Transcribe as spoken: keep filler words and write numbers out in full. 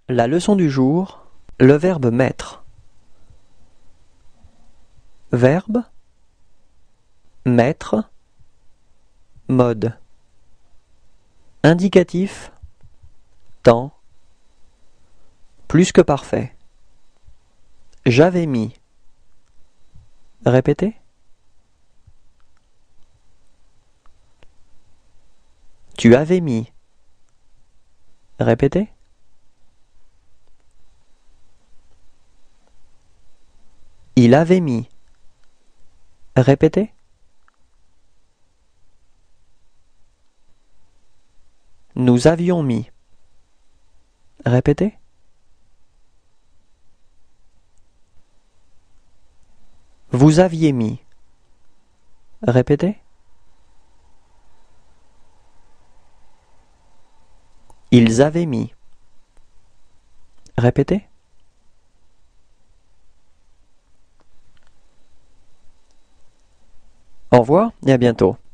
La leçon du jour, le verbe mettre. Verbe, mettre, mode. Indicatif, temps, plus que parfait. J'avais mis. Répétez. Tu avais mis. Répétez. Il avait mis. Répétez. Nous avions mis. Répétez. Vous aviez mis. Répétez. Ils avaient mis. Répétez. Au revoir et à bientôt.